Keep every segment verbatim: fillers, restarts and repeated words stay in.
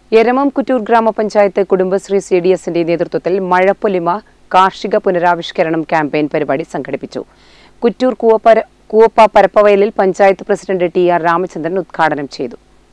എരമംകുറ്റൂർ ഗ്രാമപഞ്ചായത്ത് Kudumbashree C D എസിന്റെ നേതൃത്വത്തിൽ മഴപ്പൊലിമ കാർഷിക പുനരാവിഷ്കരണം ക്യാമ്പയിൻ പരിപാടി സംഘടിപ്പിച്ചു. കുറ്റൂർ കൂവപ്പ പരപ്പവയലിൽ panchayat president T R Ramachandran ഉദ്ഘാടനം ചെയ്തു.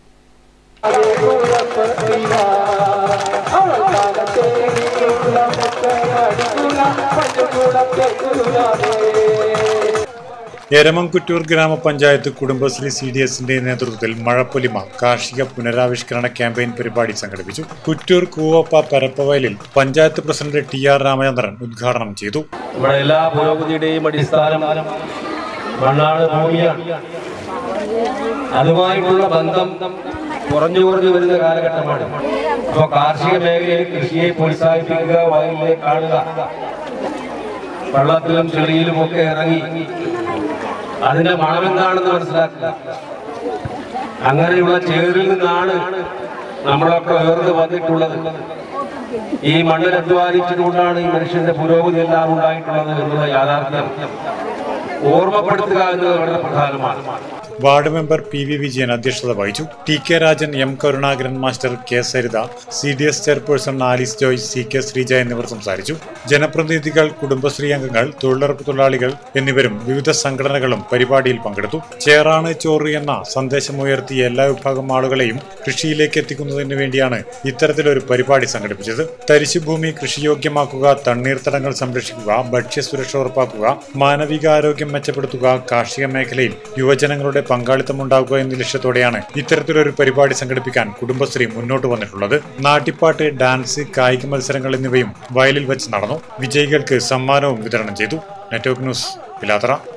എരമംകുറ്റൂർ ഗ്രാമപഞ്ചായത്ത് കുടുംബശ്രീ സി ഡി എസിന്റെ നേതൃത്വത്തിൽ മഴപ്പൊലിമ കാർഷിക പുനരാവിഷ്കരണ ക്യാമ്പയിൻ പരിപാടി സംഘടിപ്പിച്ചു. കുറ്റൂർ കൂവപ്പ പരപ്പവയലിൽ panchayat president T R Ramachandran ഉദ്ഘാടനം ചെയ്തു. നമ്മുടെ എല്ലാ പുരോഗതിയുടെയും അടിസ്ഥാനം മണ്ണാണ്, ഭൂമിയാണ്. അതുമായിട്ടുള്ള ബന്ധം കുറഞ്ഞു കുറഞ്ഞു വരുന്ന കാലഘട്ടമാണ്. അപ്പോൾ കാർഷിക മേഖലയിൽ കൃഷിയെ പ്രോത്സാഹിപ്പിക്കുക, വയലിലെ കാണുക, വെള്ളത്തിലും ചെളിയിലും ഒക്കെ ഇറങ്ങി അതിന്റെ മണമെന്താണെന്ന് മനസ്സിലാക്കുക. അങ്ങനെയുള്ള ചേറിൽ നിന്നാണ് നമ്മളൊക്കെ ഉയർന്നു വന്നിട്ടുള്ളത്. ഈ മണ്ണിൽ അധ്വാനിച്ചുകൊണ്ടാണ് ഈ മനുഷ്യന്റെ പുരോഗതി എല്ലാം ഉണ്ടായിട്ടുള്ളത് എന്നുള്ള യാഥാർത്ഥ്യം ഓർമ്മപ്പെടുത്തുക എന്നത് വളരെ പ്രധാനമാണ്. Ward member P V Vijayan അധ്യക്ഷത വഹിച്ചു. T K Rajan, M Karunakaran master, K Saritha, C D S chairperson Alice Joy, C K Sreeja എന്നിവർ സംസാരിച്ചു. ജനപ്രതിനിധികൾ, കുടുംബശ്രീ അംഗങ്ങൾ, തൊഴിലുറപ്പ് തൊഴിലാളികൾ എന്നിവരും വിവിധ സംഘടനകളും പരിപാടിയിൽ പങ്കെടുത്തു. ചേറാണ് ചോറ് എന്ന സന്ദേശമുയർത്തി എല്ലാ വിഭാഗം ആളുകളെയും കൃഷിയിലേക്ക് എത്തിക്കുന്നതിന് വേണ്ടിയാണ് ഇത്തരത്തിലൊരു പരിപാടി സംഘടിപ്പിച്ചത്. തരിശുഭൂമി കൃഷിയോഗ്യമാക്കുക, തണ്ണീർത്തടങ്ങൾ സംരക്ഷിക്കുക, ഭക്ഷ്യസുരക്ഷ ഉറപ്പാക്കുക, മാനവികാരോഗ്യം മെച്ചപ്പെടുത്തുക, കാർഷിക മേഖലയിൽ യുവജനങ്ങളുടെ പങ്കാളിത്തമുണ്ടാകുക എന്ന ലക്ഷ്യത്തോടെയാണ് ഇത്തരത്തിലൊരു പരിപാടി സംഘടിപ്പിക്കാൻ കുടുംബശ്രീ മുന്നോട്ട് വന്നിട്ടുള്ളത്. നാട്ടിപ്പാട്ട്, ഡാൻസ്, കായിക മത്സരങ്ങൾ എന്നിവയും വയലിൽ വെച്ച് നടന്നു. വിജയികൾക്ക് സമ്മാനവും വിതരണം ചെയ്തു. Network news, Pilathara.